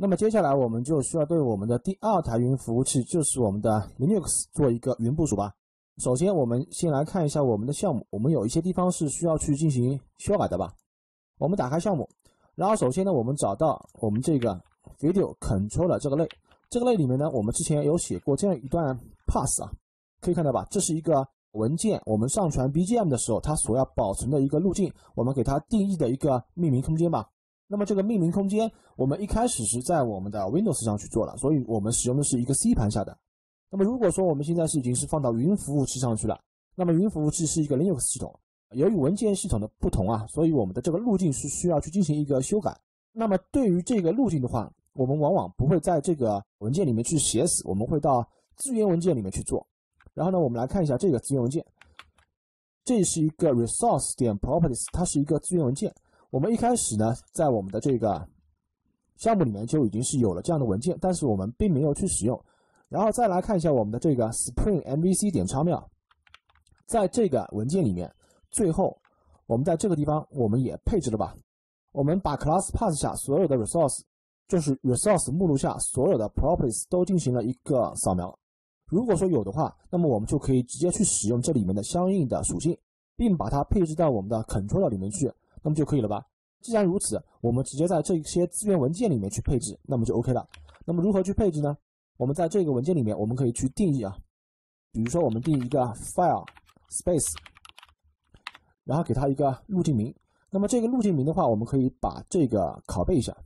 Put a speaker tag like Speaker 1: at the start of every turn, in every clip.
Speaker 1: 那么接下来我们就需要对我们的第二台云服务器，就是我们的 Linux 做一个云部署吧。首先我们先来看一下我们的项目，我们有一些地方是需要去进行修改的吧。我们打开项目，然后首先呢，我们找到我们这个 Video Controller 这个类，这个类里面呢，我们之前有写过这样一段 path 啊，可以看到吧？这是一个文件，我们上传 BGM 的时候，它所要保存的一个路径，我们给它定义的一个命名空间吧。那么这个命名空间，我们一开始是在我们的 Windows 上去做了，所以我们使用的是一个 C 盘下的。那么如果说我们现在已经是放到云服务器上去了，那么云服务器是一个 Linux 系统，由于文件系统的不同啊，所以我们的这个路径是需要去进行一个修改。那么对于这个路径的话，我们往往不会在这个文件里面去写死，我们会到资源文件里面去做。然后呢，我们来看一下这个资源文件，这是一个 resource.properties， 它是一个资源文件。我们一开始呢，在我们的这个项目里面就已经是有了这样的文件，但是我们并没有去使用。然后再来看一下我们的这个 Spring MVC.xaml， 在这个文件里面，最后我们在这个地方我们也配置了吧，我们把 class path 下所有的 resource， 就是 resource 目录下所有的 properties 都进行了一个扫描。如果说有的话，那么我们就可以直接去使用这里面的相应的属性，并把它配置到我们的 controller 里面去。那么就可以了吧？既然如此，我们直接在这些资源文件里面去配置，那么就 OK 了。那么如何去配置呢？我们在这个文件里面，我们可以去定义啊，比如说我们定义一个 file space， 然后给它一个路径名。那么这个路径名的话，我们可以把这个拷贝一下，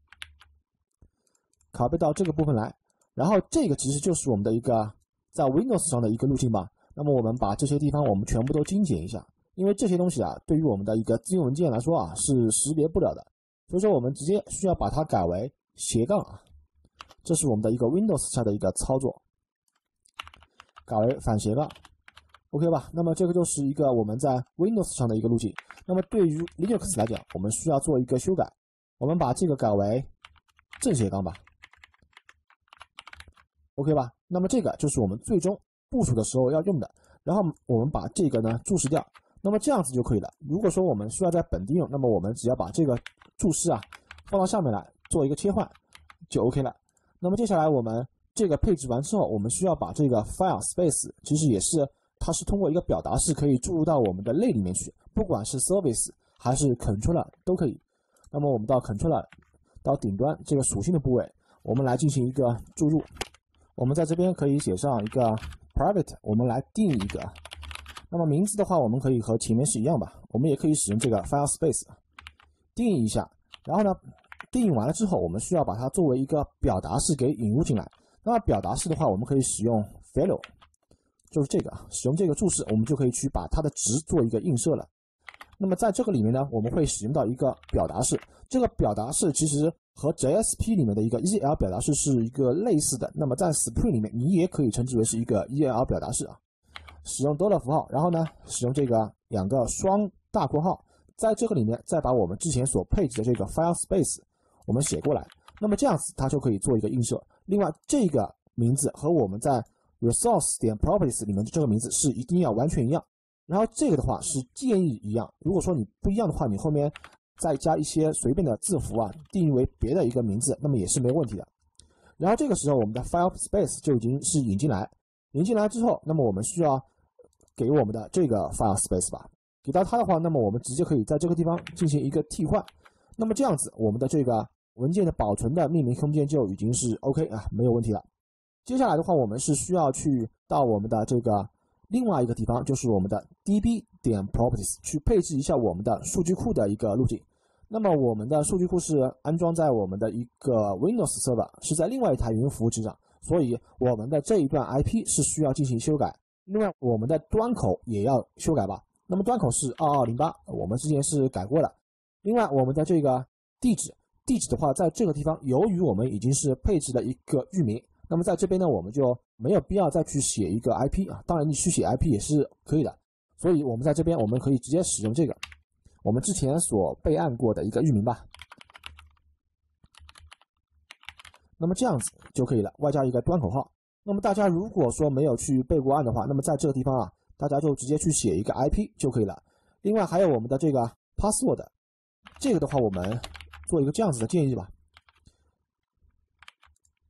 Speaker 1: 拷贝到这个部分来。然后这个其实就是我们的一个在 Windows 上的一个路径吧。那么我们把这些地方我们全部都精简一下。因为这些东西啊，对于我们的一个资源文件来说啊，是识别不了的，所以说我们直接需要把它改为斜杠啊，这是我们的一个 Windows 下的一个操作，改为反斜杠 ，OK 吧？那么这个就是一个我们在 Windows 上的一个路径。那么对于 Linux 来讲，我们需要做一个修改，我们把这个改为正斜杠吧 ，OK 吧？那么这个就是我们最终部署的时候要用的，然后我们把这个呢注释掉。那么这样子就可以了。如果说我们需要在本地用，那么我们只要把这个注释啊放到上面来做一个切换，就 OK 了。那么接下来我们这个配置完之后，我们需要把这个 file space， 其实也是它是通过一个表达式可以注入到我们的类里面去，不管是 service 还是 controller 都可以。那么我们到 controller 到顶端这个属性的部位，我们来进行一个注入。我们在这边可以写上一个 private， 我们来定一个。那么名字的话，我们可以和前面是一样吧，我们也可以使用这个 file space 定义一下。然后呢，定义完了之后，我们需要把它作为一个表达式给引入进来。那么表达式的话，我们可以使用 value， 就是这个，使用这个注释，我们就可以去把它的值做一个映射了。那么在这个里面呢，我们会使用到一个表达式，这个表达式其实和 JSP 里面的一个 EL 表达式是一个类似的。那么在 Spring 里面，你也可以称之为是一个 EL 表达式啊。使用$符号，然后呢，使用这个两个双大括号，在这个里面再把我们之前所配置的这个 file space 我们写过来，那么这样子它就可以做一个映射。另外，这个名字和我们在 resource.properties 里面的这个名字是一定要完全一样。然后这个的话是建议一样，如果说你不一样的话，你后面再加一些随便的字符啊，定义为别的一个名字，那么也是没问题的。然后这个时候我们的 file space 就已经是引进来之后，那么我们需要给我们的这个 file space 吧，给到它的话，那么我们直接可以在这个地方进行一个替换。那么这样子，我们的这个文件的保存的命名空间就已经是 OK 啊，没有问题了。接下来的话，我们是需要去到我们的这个另外一个地方，就是我们的 db.properties 去配置一下我们的数据库的一个路径。那么我们的数据库是安装在我们的一个 Windows server， 是在另外一台云服务器上，所以我们的这一段 IP 是需要进行修改。另外，我们的端口也要修改吧。那么端口是2208，我们之前是改过的。另外，我们的这个地址的话，在这个地方，由于我们已经是配置了一个域名，那么在这边呢，我们就没有必要再去写一个 IP 啊。当然，你去写 IP 也是可以的。所以我们在这边，我们可以直接使用这个我们之前所备案过的一个域名吧。那么这样子就可以了，外加一个端口号。那么大家如果说没有去备过案的话，那么在这个地方啊，大家就直接去写一个 IP 就可以了。另外还有我们的这个 password， 这个的话我们做一个这样子的建议吧。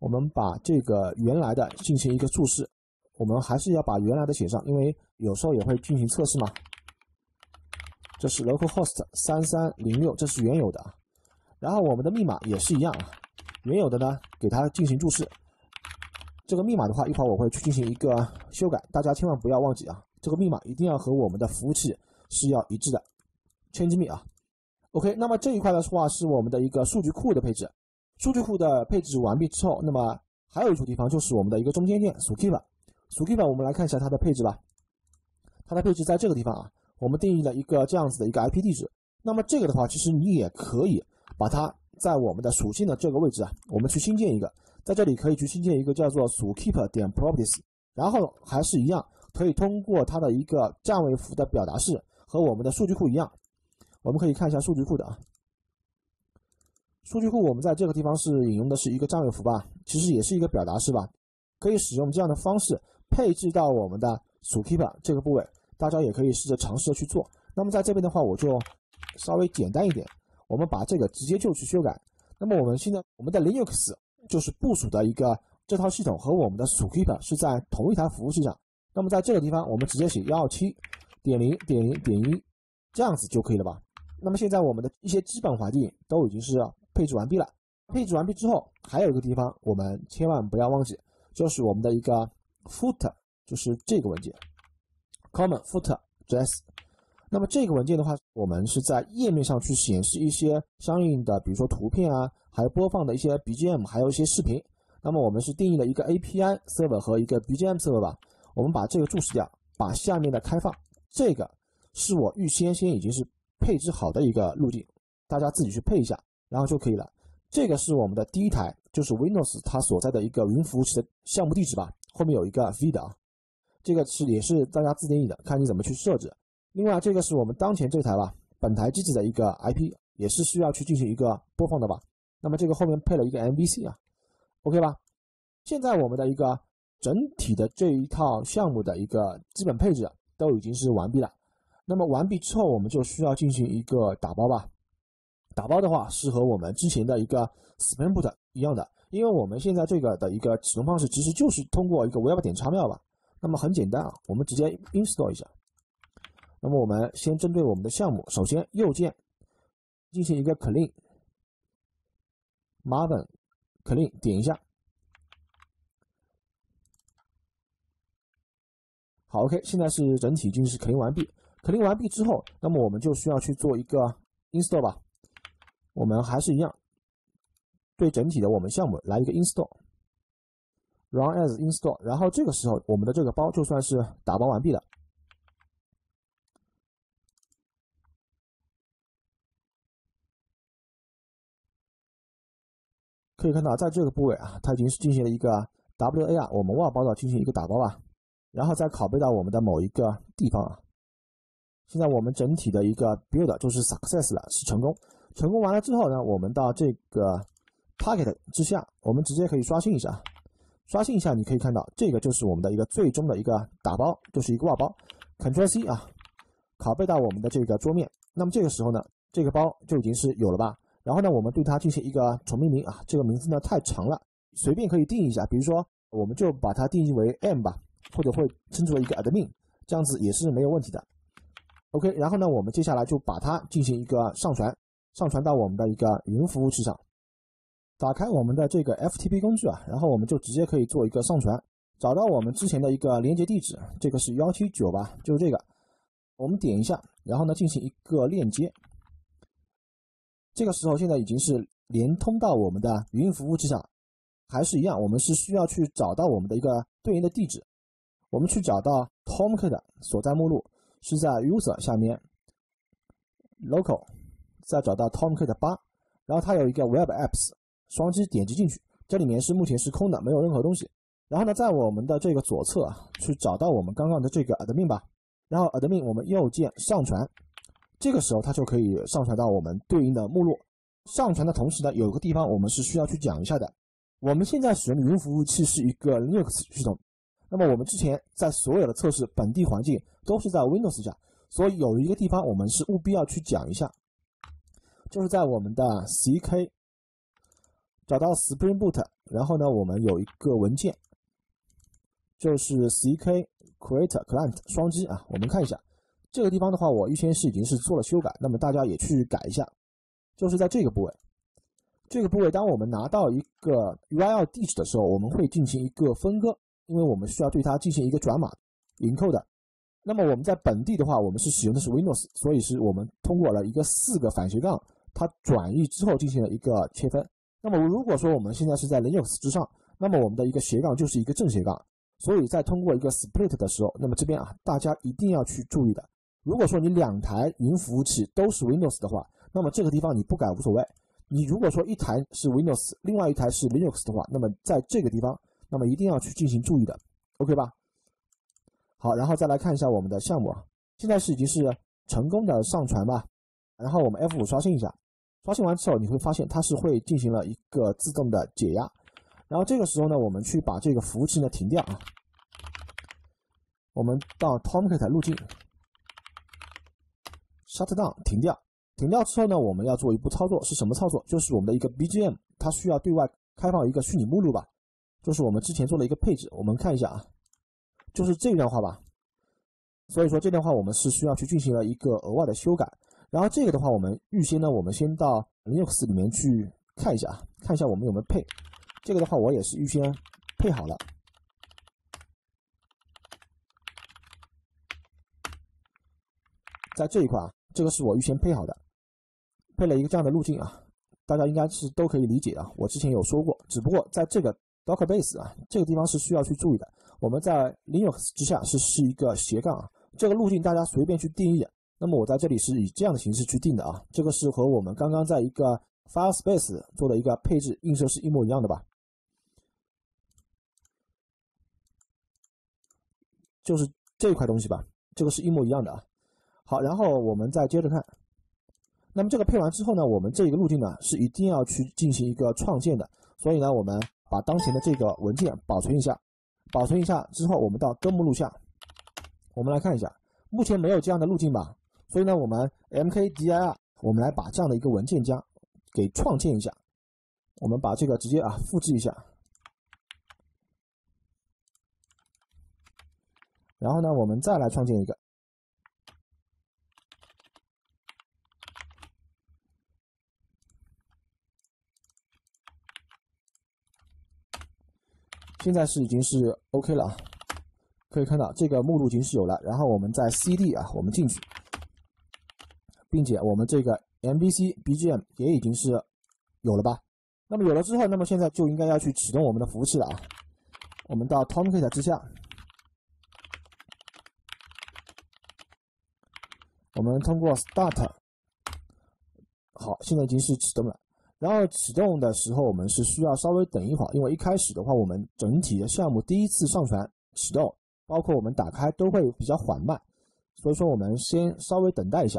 Speaker 1: 我们把这个原来的进行一个注释，我们还是要把原来的写上，因为有时候也会进行测试嘛。这是 localhost 3306，这是原有的。然后我们的密码也是一样啊，原有的呢给它进行注释。这个密码的话，一会儿我会去进行一个修改，大家千万不要忘记啊，这个密码一定要和我们的服务器是要一致的 ，change me 啊。OK， 那么这一块的话是我们的一个数据库的配置。数据库的配置完毕之后，那么还有一处地方就是我们的一个中间件 Zookeeper。Zookeeper 我们来看一下它的配置吧。它的配置在这个地方啊，我们定义了一个这样子的一个 IP 地址。那么这个的话，其实你也可以把它在我们的属性的这个位置啊，我们去新建一个，在这里可以去新建一个叫做 Zookeeper.properties， 然后还是一样，可以通过它的一个占位符的表达式和我们的数据库一样。我们可以看一下数据库的啊。数据库我们在这个地方是引用的是一个占位符吧，其实也是一个表达式吧，可以使用这样的方式配置到我们的 Zookeeper 这个部位，大家也可以试着尝试去做。那么在这边的话，我就稍微简单一点，我们把这个直接就去修改。那么我们现在我们的 Linux 就是部署的一个这套系统和我们的 Zookeeper 是在同一台服务器上。那么在这个地方我们直接写 127.0.0.1 这样子就可以了吧。那么现在我们的一些基本环境都已经是配置完毕了。配置完毕之后，还有一个地方我们千万不要忘记，就是我们的一个 footer， 就是这个文件 common footer.js。那么这个文件的话，我们是在页面上去显示一些相应的，比如说图片啊，还有播放的一些 BGM， 还有一些视频。那么我们是定义了一个 API server 和一个 BGM server 吧。我们把这个注释掉，把下面的开放，这个是我预先已经是配置好的一个路径，大家自己去配一下，然后就可以了。这个是我们的第一台，就是 Windows 它所在的一个云服务器的项目地址吧，后面有一个 v 的啊，这个也是大家自定义的，看你怎么去设置。另外这个是我们当前这台吧，本台机子的一个 IP， 也是需要去进行一个播放的吧。那么这个后面配了一个 MVC 啊 ，OK 吧？现在我们的一个整体的这一套项目的一个基本配置都已经是完毕了。那么完毕之后，我们就需要进行一个打包吧。打包的话是和我们之前的一个 Spring Boot 一样的，因为我们现在这个的一个启动方式其实就是通过一个 web 点插妙吧。那么很简单啊，我们直接 install 一下。那么我们先针对我们的项目，首先右键进行一个 clean Maven clean 点一下。好 ，OK， 现在是整体已经是 clean 完毕。clean 完毕之后，那么我们就需要去做一个 install 吧。我们还是一样，对整体的我们项目来一个 install，run as install， 然后这个时候我们的这个包就算是打包完毕了。可以看到，在这个部位啊，它已经是进行了一个 WAR 我们 WAR 包的进行一个打包吧，然后再拷贝到我们的某一个地方啊。现在我们整体的一个 build 就是 success 了，是成功。成功完了之后呢，我们到这个 target 之下，我们直接可以刷新一下。刷新一下，你可以看到这个就是我们的一个最终的一个打包，就是一个 WAR 包 ，Ctrl C 啊，拷贝到我们的这个桌面。那么这个时候呢，这个包就已经是有了吧。然后呢，我们对它进行一个重命名啊，这个名字呢太长了，随便可以定一下，比如说我们就把它定义为 M 吧，或者会称之为一个 admin， 这样子也是没有问题的。OK， 然后呢，我们接下来就把它进行一个上传到我们的一个云服务器上。打开我们的这个 FTP 工具啊，然后我们就直接可以做一个上传，找到我们之前的一个连接地址，这个是179吧，就是这个，我们点一下，然后呢进行一个链接。这个时候现在已经是连通到我们的云服务器上，还是一样，我们是需要去找到我们的一个对应的地址，我们去找到 Tomcat 所在目录是在 User 下面 Local， 再找到 Tomcat 8，然后它有一个 Web Apps， 双击点击进去，这里面是目前是空的，没有任何东西。然后呢，在我们的这个左侧啊，去找到我们刚刚的这个 admin 吧，然后 admin 我们右键上传，这个时候它就可以上传到我们对应的目录。上传的同时呢，有个地方我们是需要去讲一下的，我们现在使用的云服务器是一个 Linux 系统，那么我们之前在所有的测试本地环境都是在 Windows 下，所以有一个地方我们是务必要去讲一下，就是在我们的 ck 找到 Spring Boot， 然后呢，我们有一个文件，就是 ck create client 双击啊，我们看一下这个地方的话，我预先已经是做了修改，那么大家也去改一下，就是在这个部位。这个部位，当我们拿到一个 URL 地址的时候，我们会进行一个分割，因为我们需要对它进行一个转码 encode。那么我们在本地的话，我们是使用的是 Windows， 所以是我们通过了一个4个反斜杠，它转译之后进行了一个切分。那么如果说我们现在是在 Linux 之上，那么我们的一个斜杠就是一个正斜杠，所以在通过一个 split 的时候，那么这边啊，大家一定要去注意的。如果说你2台云服务器都是 Windows 的话，那么这个地方你不改无所谓。你如果说一台是 Windows， 另外一台是 Linux 的话，那么在这个地方，那么一定要去进行注意的 ，OK 吧？好，然后再来看一下我们的项目啊，现在已经是成功的上传吧。然后我们 F5 刷新一下，刷新完之后你会发现它是会进行了一个自动的解压。然后这个时候呢，我们去把这个服务器呢停掉啊。我们到 Tomcat 路径 ，Shutdown 停掉。停掉之后呢，我们要做一步操作，是什么操作？就是我们的一个 BGM， 它需要对外开放一个虚拟目录吧，就是我们之前做的一个配置。我们看一下啊，就是这段话吧。所以说这段话我们是需要去进行了一个额外的修改。然后这个的话，我们预先呢，我们先到 Linux 里面去看一下啊，看一下我们有没有配。这个的话，我也是预先配好了。在这一块啊，这个是我预先配好的。配了一个这样的路径啊，大家应该是都可以理解啊。我之前有说过，只不过在这个 Docker Base 啊这个地方是需要去注意的。我们在 Linux 之下是一个斜杠啊，这个路径大家随便去定义。那么我在这里是以这样的形式去定的啊，这个是和我们刚刚在一个 File Space 做的一个配置映射是一模一样的吧？就是这一块东西吧，这个是一模一样的啊。好，然后我们再接着看。那么这个配完之后呢，我们这个路径呢是一定要去进行一个创建的，所以呢，我们把当前的这个文件保存一下，保存一下之后，我们到根目录下，我们来看一下，目前没有这样的路径吧，所以呢，我们 mkdir 我们来把这样的一个文件夹给创建一下，我们把这个直接啊复制一下，然后呢，我们再来创建一个。现在已经是 OK 了啊，可以看到这个目录已经是有了，然后我们在 CD 啊，我们进去，并且我们这个 MVC BGM 也已经是有了吧？那么有了之后，那么现在就应该要去启动我们的服务器了啊。我们到 Tomcat 之下，我们通过 Start， 好，现在已经是启动了。然后启动的时候，我们是需要稍微等一会儿，因为一开始的话，我们整体的项目第一次上传启动，包括我们打开都会比较缓慢，所以说我们先稍微等待一下。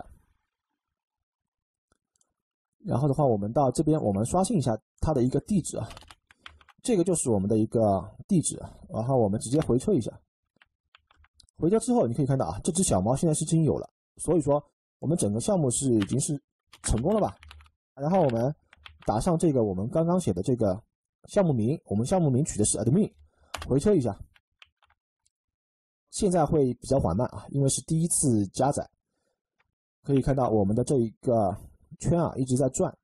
Speaker 1: 然后的话，我们到这边，我们刷新一下它的一个地址啊，这个就是我们的一个地址，然后我们直接回车一下。回车之后，你可以看到啊，这只小猫现在是已经有了，所以说我们整个项目已经是成功了吧？然后我们打上这个我们刚刚写的这个项目名，我们项目名取的是 admin， 回车一下。现在会比较缓慢啊，因为是第一次加载。可以看到我们的这一个圈啊一直在转。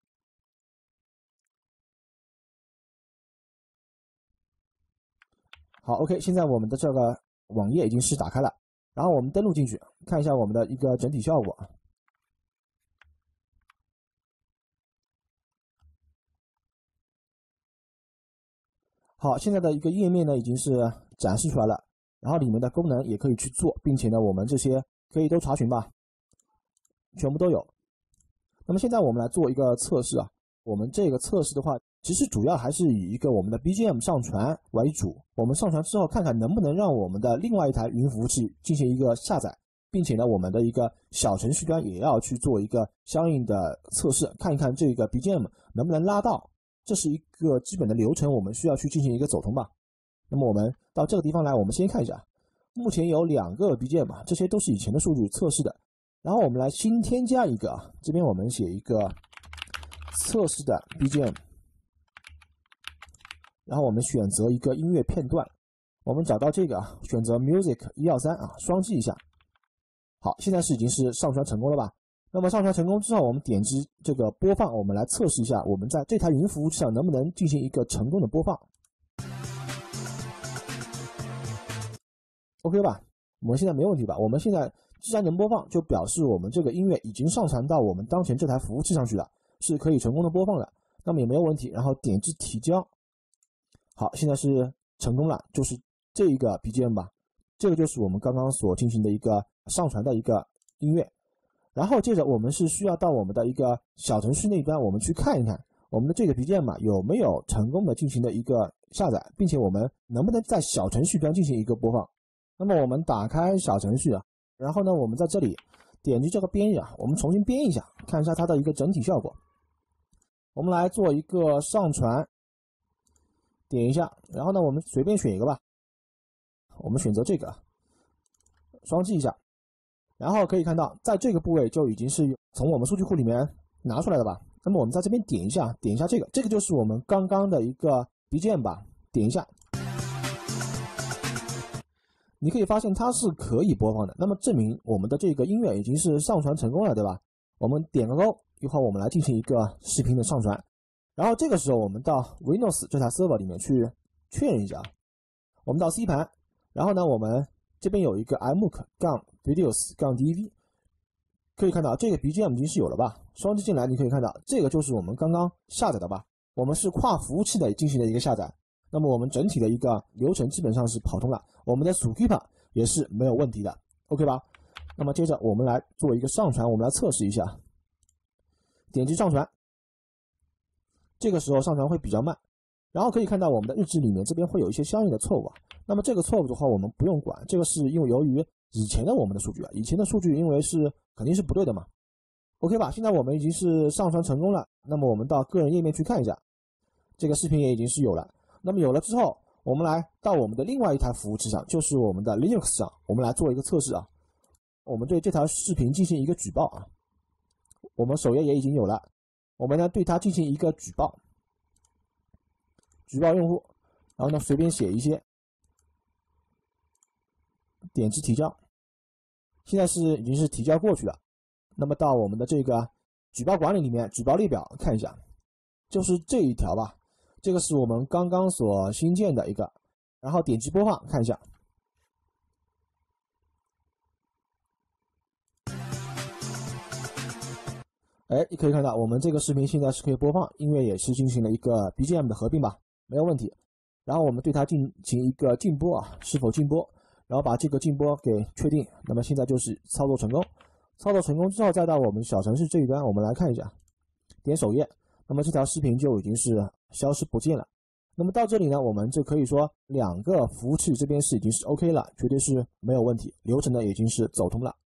Speaker 1: 好 ，OK， 现在我们的这个网页已经是打开了，然后我们登录进去，看一下我们的一个整体效果。好，现在的一个页面呢已经是展示出来了，然后里面的功能也可以去做，并且呢我们这些可以都查询吧，全部都有。那么现在我们来做一个测试啊，我们这个测试的话，其实主要还是以一个我们的 BGM 上传为主，我们上传之后看看能不能让我们的另外一台云服务器进行一个下载，并且呢我们的一个小程序端也要去做一个相应的测试，看一看这个 BGM 能不能拉到。这是一个基本的流程，我们需要去进行一个走通吧。那么我们到这个地方来，我们先看一下，目前有2个 BGM， 这些都是以前的数据测试的。然后我们来新添加一个啊，这边我们写一个测试的 BGM， 然后我们选择一个音乐片段，我们找到这个选择 Music 123啊，双击一下。好，现在已经是上传成功了吧？那么上传成功之后，我们点击这个播放，我们来测试一下，我们在这台云服务器上能不能进行一个成功的播放。OK 吧？我们现在没问题吧？我们现在既然能播放，就表示我们这个音乐已经上传到我们当前这台服务器上去了，是可以成功的播放的。那么也没有问题，然后点击提交。好，现在是成功了，就是这一个 BGM 吧，这个就是我们刚刚所进行的一个上传的一个音乐。然后接着我们是需要到我们的一个小程序那端，我们去看一看我们的这个 BGM 有没有成功的进行的一个下载，并且我们能不能在小程序端进行一个播放。那么我们打开小程序啊，然后呢，我们在这里点击这个编译啊，我们重新编一下，看一下它的一个整体效果。我们来做一个上传，点一下，然后呢，我们随便选一个吧，我们选择这个，双击一下，然后可以看到，在这个部位就已经是从我们数据库里面拿出来的吧。那么我们在这边点一下这个就是我们刚刚的一个 BGM 吧，点一下。你可以发现它是可以播放的，那么证明我们的这个音乐已经是上传成功了，对吧？我们点个勾，一会儿我们来进行一个视频的上传。然后这个时候我们到 Windows 这台 server 里面去确认一下，我们到 C 盘，然后呢，我们这边有一个 iMOOC-videos-dv， 可以看到这个 BGM 已经是有了吧？双击进来，你可以看到这个就是我们刚刚下载的吧？我们是跨服务器的进行的一个下载。那么我们整体的一个流程基本上是跑通了，我们的 Zookeeper 也是没有问题的 ，OK 吧？那么接着我们来做一个上传，我们来测试一下，点击上传，这个时候上传会比较慢，然后可以看到我们的日志里面这边会有一些相应的错误啊。那么这个错误的话我们不用管，这个是因为由于以前的我们的数据啊，以前的数据因为是肯定是不对的嘛 ，OK 吧？现在我们已经是上传成功了，那么我们到个人页面去看一下，这个视频也已经是有了。那么有了之后，我们来到我们的另外一台服务器上，就是我们的 Linux 上，我们来做一个测试啊。我们对这条视频进行一个举报啊。我们首页也已经有了，我们呢对它进行一个举报，举报用户，然后呢随便写一些，点击提交。现在已经是提交过去了。那么到我们的这个举报管理里面，举报列表看一下，就是这一条吧。这个是我们刚刚所新建的一个，然后点击播放看一下。你可以看到我们这个视频现在是可以播放，音乐也是进行了一个 BGM 的合并吧，没有问题。然后我们对它进行一个禁播啊，是否禁播，然后把这个禁播给确定。那么现在就是操作成功，操作成功之后再到我们小程序这一端，我们来看一下，点首页。那么这条视频就已经是消失不见了。那么到这里呢，我们就可以说两个服务器这边是已经是 OK 了，绝对是没有问题，流程呢已经是走通了。